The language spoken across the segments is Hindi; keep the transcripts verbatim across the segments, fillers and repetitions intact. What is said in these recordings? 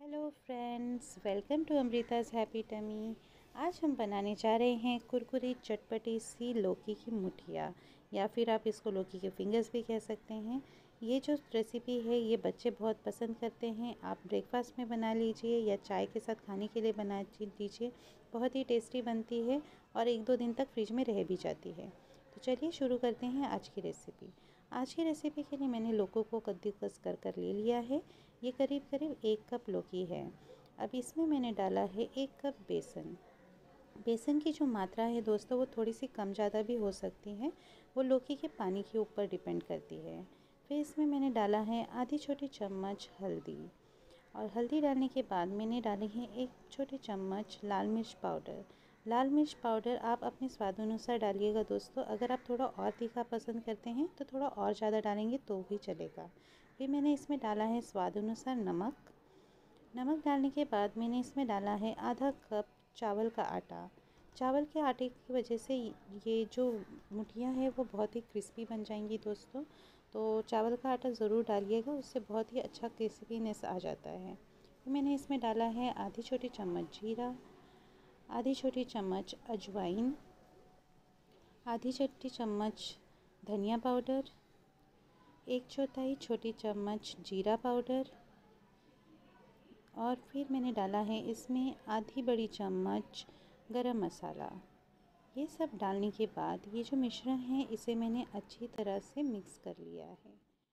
Hello friends, welcome to Amrita's happy tummy. आज हम बनाने जा रहे हैं कुरकुरी चटपटी सी लौकी की मुठिया, या फिर आप इसको लौकी के फिंगर्स भी कह सकते हैं। ये जो रेसिपी है ये बच्चे बहुत पसंद करते हैं। आप ब्रेकफास्ट में बना लीजिए या चाय के साथ खाने के लिए बना लीजिए। बहुत ही टेस्टी बनती है और एक दो दिन तक फ्रिज में रह भी जाती है। तो चलिए शुरू करते हैं आज की रेसिपी। आज की रेसिपी के लिए मैंने लौकी को कद्दूकस कर कर ले लिया है। ये करीब करीब एक कप लौकी है। अब इसमें मैंने डाला है एक कप बेसन। बेसन की जो मात्रा है दोस्तों वो थोड़ी सी कम ज़्यादा भी हो सकती है, वो लौकी के पानी के ऊपर डिपेंड करती है। फिर इसमें मैंने डाला है आधी छोटी चम्मच हल्दी, और हल्दी डालने के बाद मैंने डाली है एक छोटी चम्मच लाल मिर्च पाउडर। लाल मिर्च पाउडर आप अपने स्वाद अनुसार डालिएगा दोस्तों। अगर आप थोड़ा और तीखा पसंद करते हैं तो थोड़ा और ज़्यादा डालेंगे तो भी चलेगा। फिर मैंने इसमें डाला है स्वाद अनुसार नमक। नमक डालने के बाद मैंने इसमें डाला है आधा कप चावल का आटा। चावल के आटे की वजह से ये जो मुठियाँ हैं वो बहुत ही क्रिस्पी बन जाएंगी दोस्तों। तो चावल का आटा ज़रूर डालिएगा, उससे बहुत ही अच्छा क्रिस्पीनेस आ जाता है। फिर मैंने इसमें डाला है आधी छोटी चम्मच जीरा, आधी छोटी चम्मच अजवाइन, आधी छोटी चम्मच धनिया पाउडर, एक चौथाई छोटी चम्मच जीरा पाउडर, और फिर मैंने डाला है इसमें आधी बड़ी चम्मच गरम मसाला। ये सब डालने के बाद ये जो मिश्रण है इसे मैंने अच्छी तरह से मिक्स कर लिया है।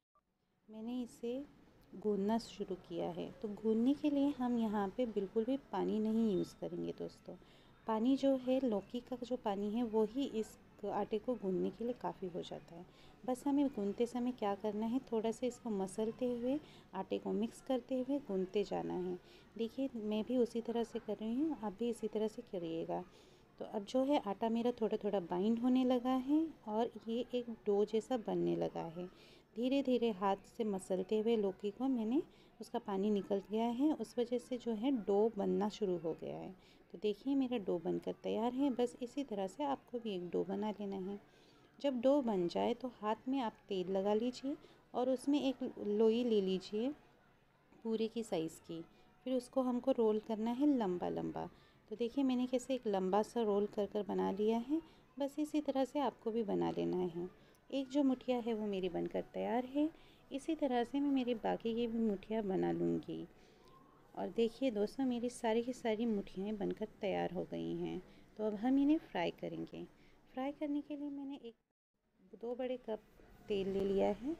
मैंने इसे गूंदना शुरू किया है। तो गूंदने के लिए हम यहाँ पे बिल्कुल भी पानी नहीं यूज़ करेंगे दोस्तों। पानी जो है लौकी का जो पानी है वो ही इस आटे को गूंदने के लिए काफ़ी हो जाता है। बस हमें गूंदते समय क्या करना है, थोड़ा सा इसको मसलते हुए आटे को मिक्स करते हुए गूंदते जाना है। देखिए मैं भी उसी तरह से कर रही हूँ, आप भी इसी तरह से करिएगा। तो अब जो है आटा मेरा थोड़ा थोड़ा बाइंड होने लगा है और ये एक डो जैसा बनने लगा है। धीरे धीरे हाथ से मसलते हुए लौकी को मैंने उसका पानी निकल गया है, उस वजह से जो है डो बनना शुरू हो गया है। तो देखिए मेरा डो बनकर तैयार है। बस इसी तरह से आपको भी एक डो बना लेना है। जब डो बन जाए तो हाथ में आप तेल लगा लीजिए और उसमें एक लोई ले लीजिए पूरी की साइज़ की। फिर उसको हमको रोल करना है लंबा लंबा। तो देखिए मैंने कैसे एक लंबा सा रोल कर कर बना लिया है। बस इसी तरह से आपको भी बना लेना है। एक जो मुठिया है वो मेरी बनकर तैयार है। इसी तरह से मैं मेरी बाकी की भी मुठिया बना लूँगी। और देखिए दोस्तों मेरी सारी की सारी मुठियाएँ बनकर तैयार हो गई हैं। तो अब हम इन्हें फ्राई करेंगे। फ्राई करने के लिए मैंने एक दो बड़े कप तेल ले लिया है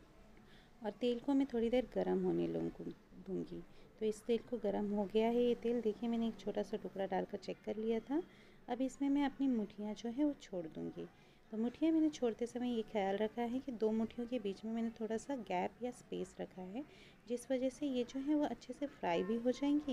और तेल को मैं थोड़ी देर गर्म होने दूँगी। तो इस तेल को गर्म हो गया है ये तेल। देखिए मैंने एक छोटा सा टुकड़ा डालकर चेक कर लिया था। अब इसमें मैं अपनी मुठियाँ जो है वो छोड़ दूँगी। तो मुठियाँ मैंने छोड़ते समय ये ख्याल रखा है कि दो मुठियों के बीच में मैंने थोड़ा सा गैप या स्पेस रखा है, जिस वजह से ये जो है वो अच्छे से फ्राई भी हो जाएंगी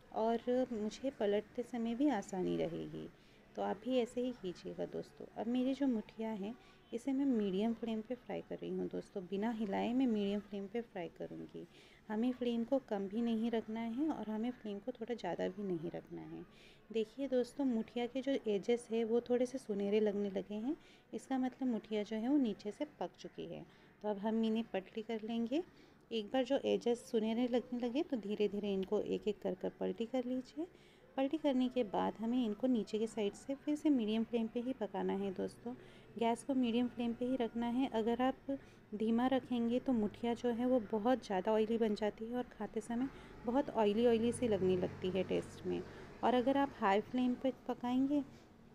और मुझे पलटते समय भी आसानी रहेगी। तो आप भी ऐसे ही कीजिएगा दोस्तों। अब मेरी जो मुठियाँ हैं इसे मैं मीडियम फ्लेम पे फ्राई कर रही हूँ दोस्तों। बिना हिलाए मैं मीडियम फ्लेम पे फ्राई करूँगी। हमें फ्लेम को कम भी नहीं रखना है और हमें फ्लेम को थोड़ा ज़्यादा भी नहीं रखना है। देखिए दोस्तों मुठिया के जो एजेस है वो थोड़े से सुनहरे लगने लगे हैं, इसका मतलब मुठिया जो है वो नीचे से पक चुकी है। तो अब हम इन्हें पलटी कर लेंगे। एक बार जो एजेस सुनहरे लगने लगे तो धीरे धीरे इनको एक एक कर कर पलटी कर लीजिए। पलटी करने के बाद हमें इनको नीचे के साइड से फिर से मीडियम फ्लेम पे ही पकाना है दोस्तों। गैस को मीडियम फ्लेम पे ही रखना है। अगर आप धीमा रखेंगे तो मुठिया जो है वो बहुत ज़्यादा ऑयली बन जाती है और खाते समय बहुत ऑयली ऑयली सी लगने लगती है टेस्ट में। और अगर आप हाई फ्लेम पे पकाएंगे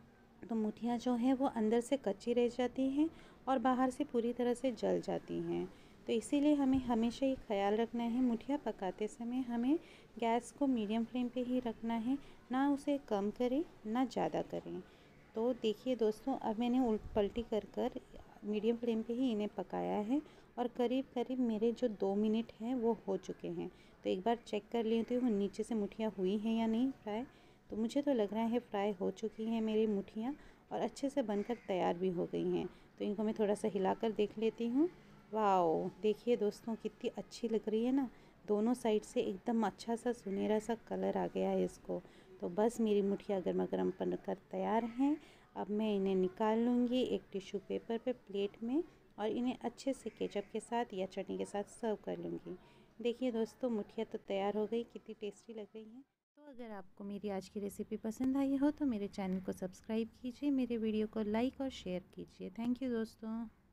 तो मुठियाँ जो हैं वो अंदर से कच्ची रह जाती हैं और बाहर से पूरी तरह से जल जाती हैं। तो इसीलिए हमें हमेशा ये ख्याल रखना है मुठिया पकाते समय हमें गैस को मीडियम फ्लेम पे ही रखना है, ना उसे कम करें ना ज़्यादा करें। तो देखिए दोस्तों अब मैंने उल्ट पलटी कर कर मीडियम फ्लेम पे ही इन्हें पकाया है और करीब करीब मेरे जो दो मिनट हैं वो हो चुके हैं। तो एक बार चेक कर लेती हूँ नीचे से मुठियाँ हुई हैं या नहीं फ्राई। तो मुझे तो लग रहा है फ्राई हो चुकी हैं मेरी मुठियाँ और अच्छे से बनकर तैयार भी हो गई हैं। तो इनको मैं थोड़ा सा हिलाकर देख लेती हूँ। वाओ देखिए दोस्तों कितनी अच्छी लग रही है ना, दोनों साइड से एकदम अच्छा सा सुनहरा सा कलर आ गया है इसको। तो बस मेरी मुठिया गर्मा गर्म बनकर तैयार हैं। अब मैं इन्हें निकाल लूँगी एक टिश्यू पेपर पे प्लेट में और इन्हें अच्छे से केचप के साथ या चटनी के साथ सर्व कर लूँगी। देखिए दोस्तों, मुठिया तो तैयार हो गई, कितनी टेस्टी लग रही हैं। तो अगर आपको मेरी आज की रेसिपी पसंद आई हो तो मेरे चैनल को सब्सक्राइब कीजिए, मेरे वीडियो को लाइक और शेयर कीजिए। थैंक यू दोस्तों।